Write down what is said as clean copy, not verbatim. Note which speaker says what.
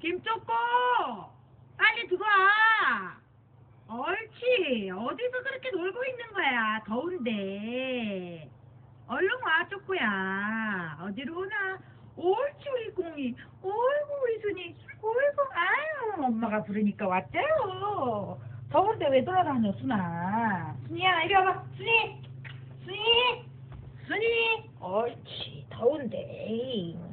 Speaker 1: 김초코, 빨리 들어와. 옳지. 어디서 그렇게 놀고 있는 거야? 더운데. 얼른 와, 초코야. 어디로 오나? 옳지, 우리 공이. 어이구, 우리 순이. 어이구, 아유, 엄마가 부르니까 왔대요. 더운데 왜 돌아다녀, 순아? 순이야, 이리 와봐. 순이! 순이! 순이! 옳지, 더운데.